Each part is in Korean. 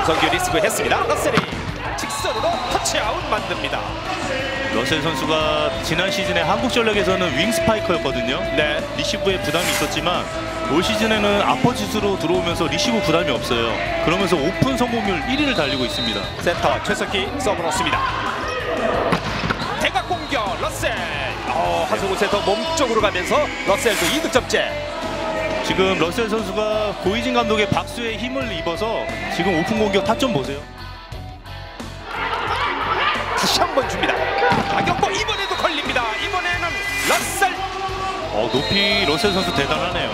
정성규 리시브 했습니다. 러셀이 직선으로 터치아웃 만듭니다. 러셀 선수가 지난 시즌에 한국전력에서는 윙 스파이커였거든요. 네. 리시브에 부담이 있었지만 올 시즌에는 아퍼짓으로 들어오면서 리시브 부담이 없어요. 그러면서 오픈 성공률 1위를 달리고 있습니다. 센터 최석희 서브 넣습니다. 대각 공격 러셀. 하승우 센터 몸쪽으로 가면서 러셀도 2득점째. 지금 러셀 선수가 고이진 감독의 박수에 힘을 입어서 지금 오픈 공격 타점 보세요. 다시 한번 줍니다. 박영보 이번에도 걸립니다. 이번에는 러셀. 높이 러셀 선수 대단하네요.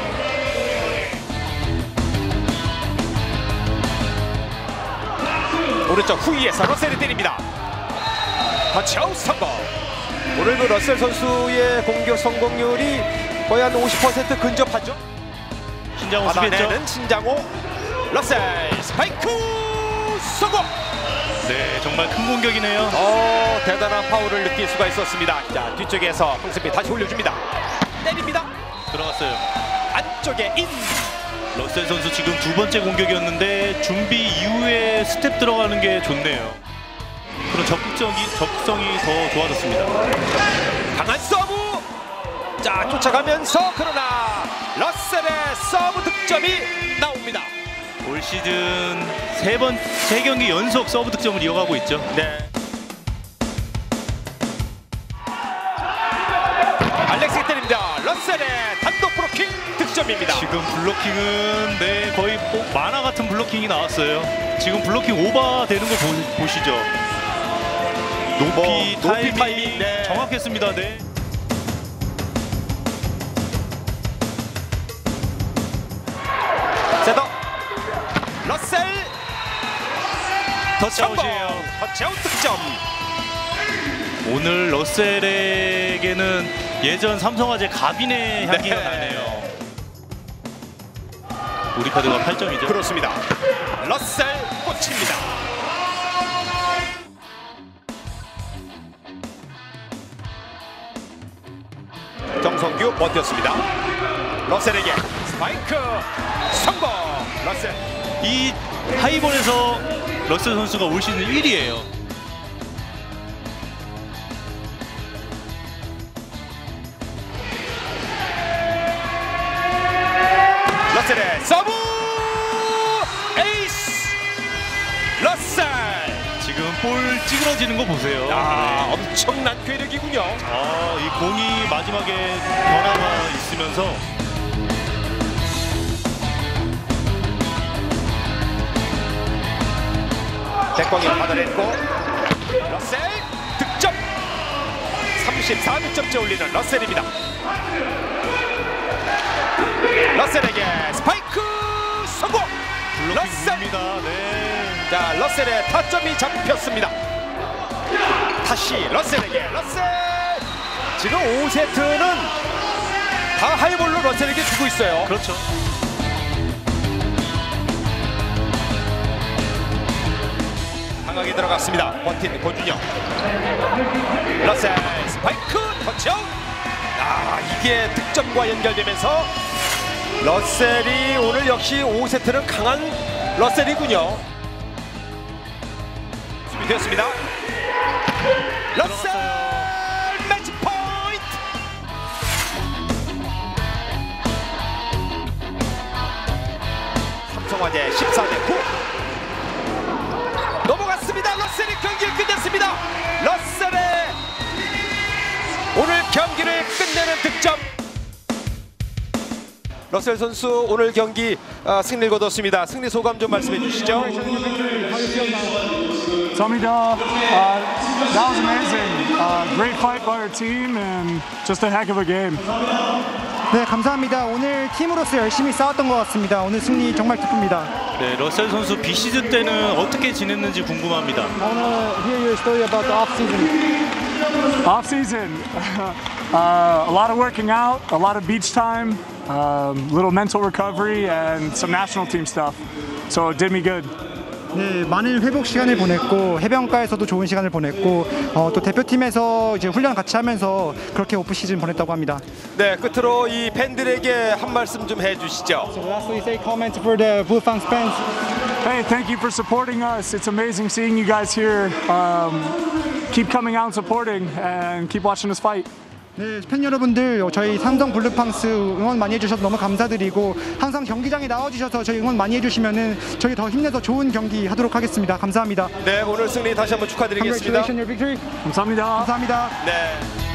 오른쪽 후위에서 러셀이 때립니다. 터치아웃 성공. 오늘도 러셀 선수의 공격 성공률이 거의 한 50% 근접하죠. 신장호 수비했죠. 받아내는 신장호. 러셀 스파이크 성공. 네, 정말 큰 공격이네요. 대단한 파울을 느낄 수가 있었습니다. 자, 뒤쪽에서 홍승필 다시 올려줍니다. 때립니다. 들어갔어요. 안쪽에 인. 러셀 선수 지금 두 번째 공격이었는데 준비 이후에 스텝 들어가는 게 좋네요. 그런 적극성이 더 좋아졌습니다. 강한 서브. 자, 쫓아가면서 그러나 러셀의 서브 득점이 나옵니다. 올 시즌 세 경기 연속 서브 득점을 이어가고 있죠. 네. 알렉스 때립니다. 러셀의 단독 블로킹 득점입니다. 지금 블로킹은 거의 만화 같은 블로킹이 나왔어요. 지금 블로킹 오버 되는 거 보시죠. 높이 타이밍 네. 정확했습니다. 네. 세더 러셀 터치아웃이에요. 터치아웃 득점. 오늘 러셀에게는 예전 삼성화재 가빈의 향기가 네. 나네요. 우리 카드가 8점이죠. 그렇습니다. 러셀 꽂힙니다. 정성규 버텼습니다. 러셀에게 스파이크 성공. 러셀. 이 하이볼에서 러셀 선수가 올 시즌 1위예요. 러셀의 서브 에이스. 러셀. 지금 볼 찌그러지는 거 보세요. 네. 엄청난 괴력이군요. 이 공이 마지막에 변화가 있으면서 백광이 받아냈고 러셀 득점. 34득점째 올리는 러셀입니다. 러셀에게 스파이크 성공. 러셀입니다. 네. 자, 러셀의 타점이 잡혔습니다. 다시 러셀에게. 러셀 지금 5세트는 다 하이볼로 러셀에게 주고 있어요. 그렇죠. 강하게 들어갔습니다. 버틴 고준영. 러셀 스파이크 터치아웃. 이게 득점과 연결되면서 러셀이 오늘 역시 5세트는 강한 러셀이군요. 준비되었습니다. 러셀 매치 포인트. 삼성화재 14대9 넘어갔습니다. 러셀이 경기를 끝냈습니다. 러셀의 오늘 경기를 끝내는 득점. 러셀 선수 오늘 경기 승리를 거뒀습니다. 승리 소감 좀 말씀해 주시죠. Tomida, that was amazing. Great fight by our team and just a heck of a game. 네, 감사합니다. 오늘 팀으로서 열심히 싸웠던 것 같습니다. 오늘 승리 정말 기쁩니다. 네, 러셀 선수 비시즌 때는 어떻게 지냈는지 궁금합니다. I wanna hear your story about the off season. Off season, a lot of working out, a lot of beach time, little mental recovery, and some national team stuff. So it did me good. 네, 많은 회복 시간을 보냈고 해변가에서도 좋은 시간을 보냈고 또 대표팀에서 이제 훈련 같이 하면서 그렇게 오프 시즌 보냈다고 합니다. 네, 끝으로 이 팬들에게 한 말씀 좀 해주시죠. So lastly, say comment for the Bullfans fans. Hey, thank you for supporting us. It's amazing seeing you guys here. Keep coming out and supporting, and keep watching us fight. 네, 팬 여러분들 저희 삼성 블루팡스 응원 많이 해주셔서 너무 감사드리고 항상 경기장에 나와주셔서 저희 응원 많이 해주시면은 저희 더 힘내서 좋은 경기 하도록 하겠습니다. 감사합니다. 네, 오늘 승리 다시 한번 축하드리겠습니다. Congratulations, your victory. 감사합니다. 감사합니다. 네.